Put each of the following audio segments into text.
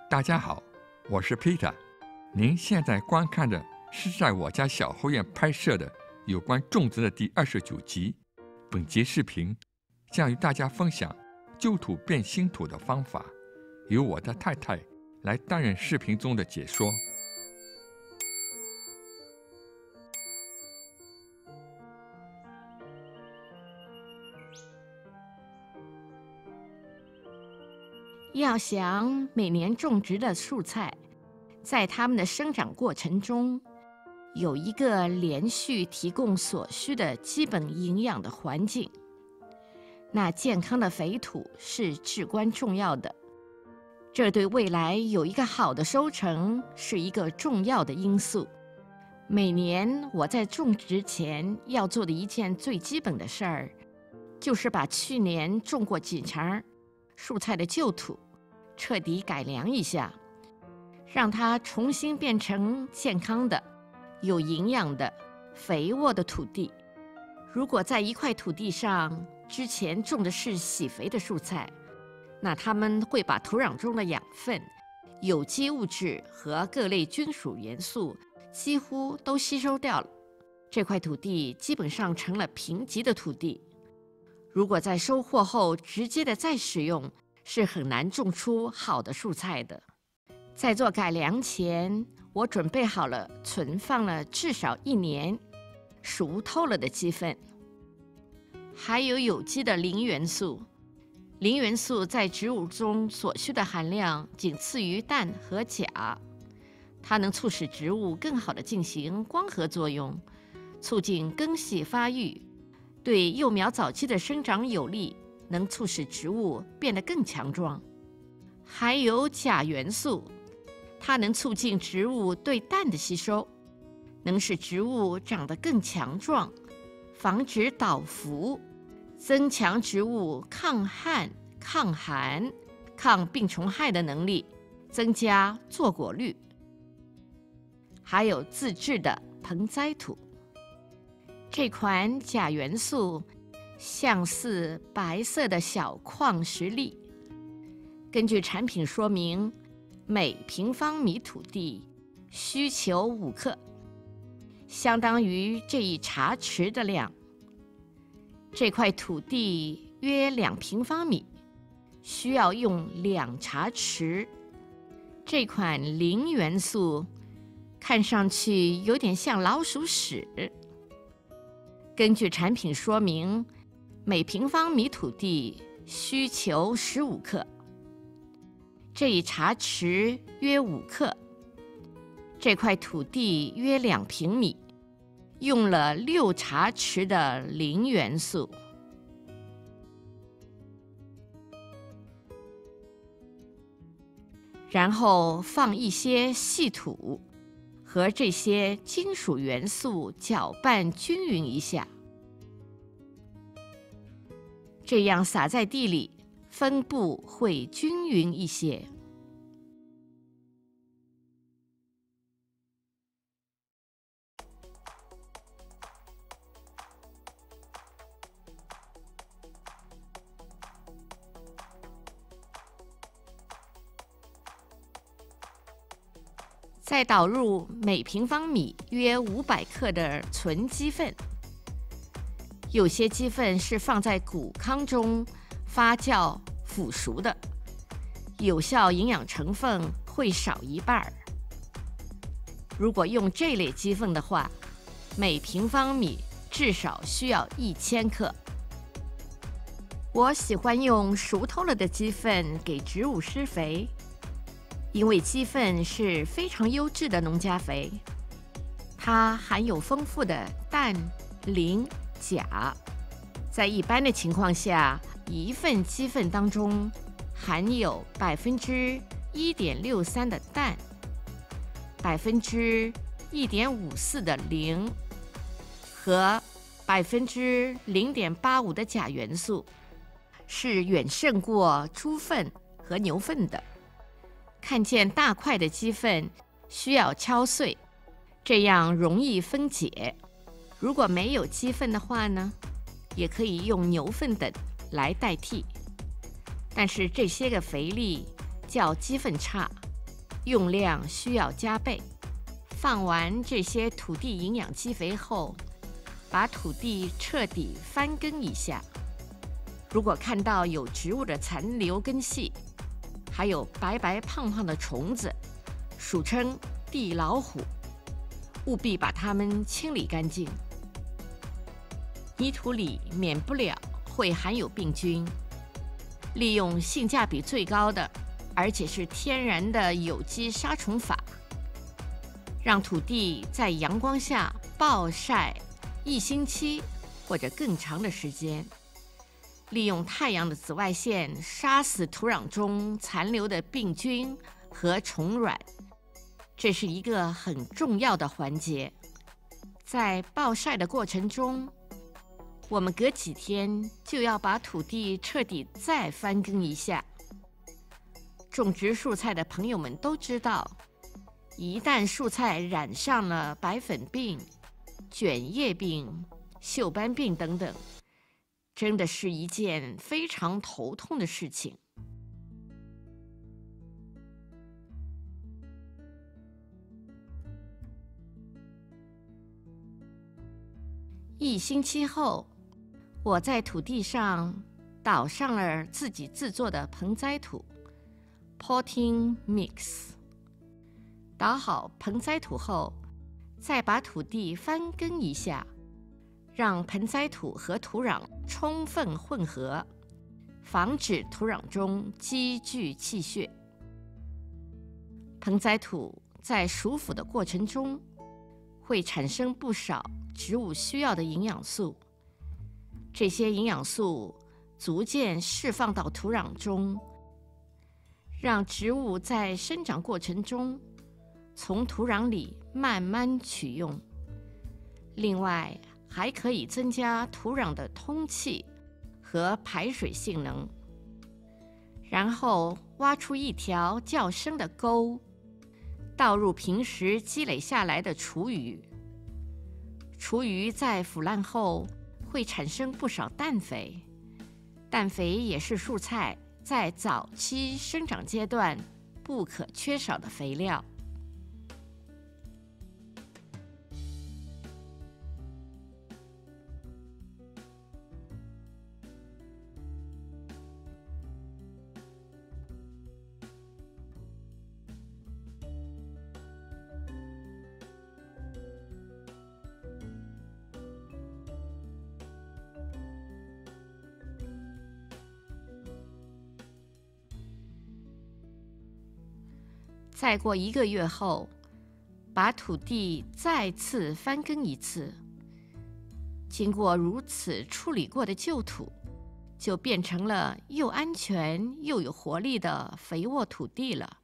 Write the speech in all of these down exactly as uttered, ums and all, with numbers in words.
大家好，我是 Peter。您现在观看的是在我家小后院拍摄的有关种植的第二十九集。本节视频将与大家分享旧土变新土的方法，由我的太太来担任视频中的解说。 要想每年种植的蔬菜在它们的生长过程中有一个连续提供所需的基本营养的环境，那健康的肥土是至关重要的。这对未来有一个好的收成是一个重要的因素。每年我在种植前要做的一件最基本的事儿，就是把去年种过几茬蔬菜的旧土彻底改良一下，让它重新变成健康的、有营养的、肥沃的土地。如果在一块土地上之前种的是喜肥的蔬菜，那它们会把土壤中的养分、有机物质和各类菌属元素几乎都吸收掉了，这块土地基本上成了贫瘠的土地。如果在收获后直接的再使用，是很难种出好的蔬菜的。在做改良前，我准备好了存放了至少一年熟透了的鸡粪，还有有机的磷元素。磷元素在植物中所需的含量仅次于氮和钾，它能促使植物更好地进行光合作用，促进根系发育，对幼苗早期的生长有利，能促使植物变得更强壮。还有钾元素，它能促进植物对氮的吸收，能使植物长得更强壮，防止倒伏，增强植物抗旱、抗寒、抗病虫害的能力，增加坐果率。还有自制的盆栽土，这款钾元素像似白色的小矿石粒。根据产品说明，每平方米土地需求五克，相当于这一茶匙的量。这块土地约两平方米，需要用两茶匙。这款磷元素看上去有点像老鼠屎。根据产品说明，每平方米土地需求十五克，这一茶匙约五克。这块土地约两平米，用了六茶匙的磷元素。然后放一些细土和这些金属元素搅拌均匀一下，这样撒在地里，分布会均匀一些。再导入每平方米约五百克的纯鸡粪。有些鸡粪是放在谷糠中发酵腐熟的，有效营养成分会少一半。如果用这类鸡粪的话，每平方米至少需要一千克。我喜欢用熟透了的鸡粪给植物施肥，因为鸡粪是非常优质的农家肥，它含有丰富的氮、磷、钾。在一般的情况下，一份鸡粪当中含有百分之一点六三的氮，百分之一点五四的磷和百分之零点八五的钾元素，是远胜过猪粪和牛粪的。看见大块的鸡粪需要敲碎，这样容易分解。如果没有鸡粪的话呢，也可以用牛粪等来代替。但是这些个肥力较鸡粪差， 用量需要加倍。放完这些土地营养基肥后，把土地彻底翻耕一下。如果看到有植物的残留根系，还有白白胖胖的虫子，俗称地老虎，务必把它们清理干净。泥土里免不了会含有病菌，利用性价比最高的，而且是天然的有机杀虫法，让土地在阳光下暴晒一星期或者更长的时间，利用太阳的紫外线杀死土壤中残留的病菌和虫卵，这是一个很重要的环节。在暴晒的过程中，我们隔几天就要把土地彻底再翻耕一下。种植蔬菜的朋友们都知道，一旦蔬菜染上了白粉病、卷叶病、锈斑病等等，真的是一件非常头痛的事情。一星期后，我在土地上倒上了自己制作的盆栽土 potting mix。 倒好盆栽土后，再把土地翻耕一下，让盆栽土和土壤充分混合，防止土壤中积聚气血。盆栽土在熟腐的过程中，会产生不少植物需要的营养素，这些营养素逐渐释放到土壤中，让植物在生长过程中从土壤里慢慢取用。另外，还可以增加土壤的通气和排水性能。然后挖出一条较深的沟，倒入平时积累下来的厨余。厨余在腐烂后会产生不少氮肥，氮肥也是蔬菜在早期生长阶段不可缺少的肥料。再过一个月后，把土地再次翻耕一次。经过如此处理过的旧土，就变成了又安全又有活力的肥沃土地了。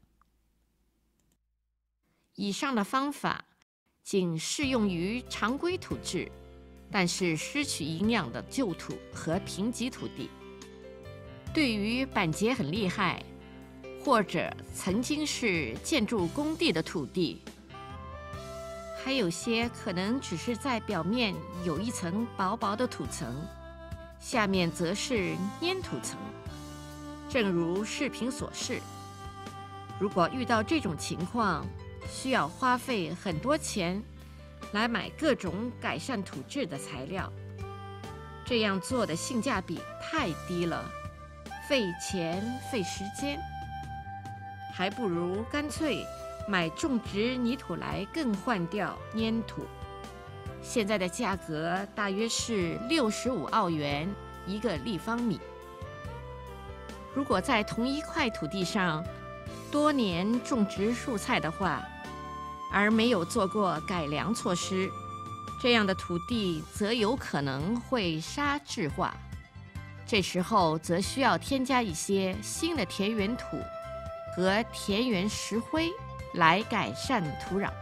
以上的方法仅适用于常规土质，但是失去营养的旧土和贫瘠土地。对于板结很厉害，或者曾经是建筑工地的土地，还有些可能只是在表面有一层薄薄的土层，下面则是粘土层。正如视频所示，如果遇到这种情况，需要花费很多钱来买各种改善土质的材料，这样做的性价比太低了，费钱费时间，还不如干脆买种植泥土来更换掉粘土。现在的价格大约是六十五澳元一个立方米。如果在同一块土地上多年种植蔬菜的话，而没有做过改良措施，这样的土地则有可能会沙质化，这时候则需要添加一些新的田园土和田园石灰来改善土壤。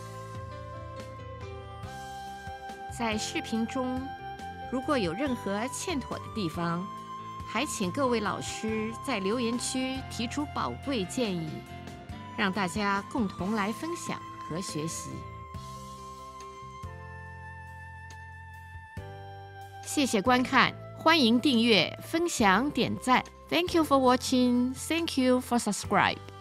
在视频中，如果有任何欠妥的地方，还请各位老师在留言区提出宝贵建议，让大家共同来分享和学习。谢谢观看，欢迎订阅、分享、点赞。Thank you for watching. Thank you for subscribe.